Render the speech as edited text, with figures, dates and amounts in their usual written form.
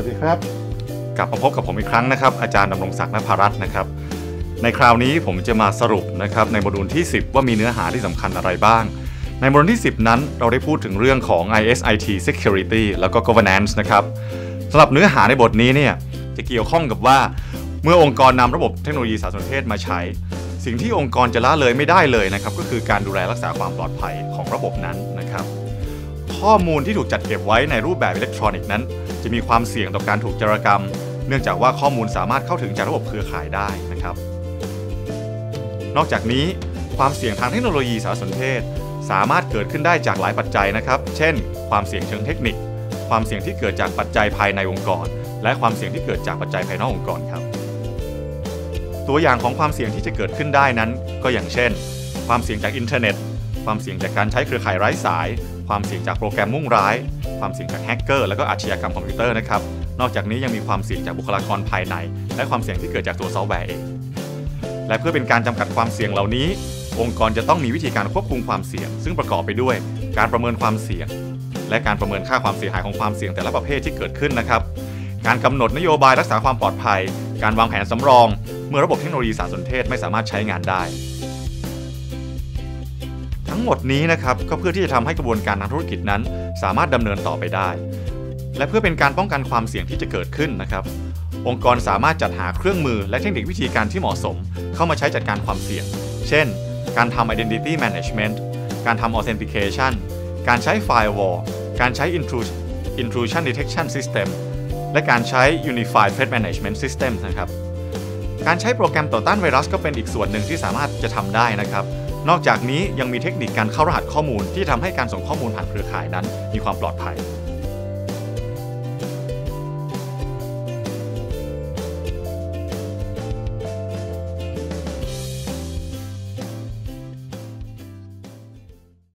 วัสดีครับกลับมาพบกับผมอีกครั้งนะครับอาจารย์ดำรงศักดิ์ ณภรัตน์นะครับในคราวนี้ผมจะมาสรุปนะครับในโมดูลที่10ว่ามีเนื้อหาที่สำคัญอะไรบ้างในโมดูลที่10นั้นเราได้พูดถึงเรื่องของ ISIT Security แล้วก็ Governance นะครับสำหรับเนื้อหาในบทนี้เนี่ยจะเกี่ยวข้องกับว่าเมื่อองค์กรนำระบบเทคโนโลยีสารสนเทศมาใช้สิ่งที่องค์กรจะละเลยไม่ได้เลยนะครับก็คือการดูแลรักษาความปลอดภัยของระบบนั้นนะครับข้อมูลที่ถูกจัดเก็บไว้ในรูปแบบอิเล็กทรอนิกส์นั้นจะมีความเสี่ยงต่อการถูกโจรกรรมเนื่องจากว่าข้อมูลสามารถเข้าถึงจากระบบเครือข่ายได้นะครับนอกจากนี้ความเสี่ยงทางเทคโนโลยีสารสนเทศสามารถเกิดขึ้นได้จากหลายปัจจัยนะครับเช่นความเสี่ยงเชิงเทคนิคความเสี่ยงที่เกิดจากปัจจัยภายในองค์กรและความเสี่ยงที่เกิดจากปัจจัยภายนอกองค์กรครับตัวอย่างของความเสี่ยงที่จะเกิดขึ้นได้นั้นก็อย่างเช่นความเสี่ยงจากอินเทอร์เน็ตความเสี่ยงจากการใช้เครือข่ายไร้สายความเสี่ยงจากโปรแกรมมุ่งร้ายความเสี่ยงจากแฮกเกอร์และก็อาชญากรรมคอมพิวเตอร์นะครับนอกจากนี้ยังมีความเสี่ยงจากบุคลากรภายในและความเสี่ยงที่เกิดจากตัวซอฟต์แวร์เองและเพื่อเป็นการจำกัดความเสี่ยงเหล่านี้องค์กรจะต้องมีวิธีการควบคุมความเสี่ยงซึ่งประกอบไปด้วยการประเมินความเสี่ยงและการประเมินค่าความเสียหายของความเสี่ยงแต่ละประเภทที่เกิดขึ้นนะครับการกำหนดนโยบายรักษาความปลอดภัยการวางแผนสำรองเมื่อระบบเทคโนโลยีสารสนเทศไม่สามารถใช้งานได้ทั้งหมดนี้นะครับก็เพื่อที่จะทำให้กระบวนการทางธุรกิจนั้นสามารถดำเนินต่อไปได้และเพื่อเป็นการป้องกันความเสี่ยงที่จะเกิดขึ้นนะครับองค์กรสามารถจัดหาเครื่องมือและเทคนิควิธีการที่เหมาะสมเข้ามาใช้จัดการความเสี่ยงเช่นการทำ identity management การทำ authentication การใช้ firewall การใช้ intrusion detection system และการใช้ unified threat management system นะครับการใช้โปรแกรมต่อต้านไวรัสก็เป็นอีกส่วนหนึ่งที่สามารถจะทำได้นะครับนอกจากนี้ยังมีเทคนิคการเข้ารหัสข้อมูลที่ทำให้การส่งข้อมูลผ่านเครือข่ายนั้นมีความปลอดภัย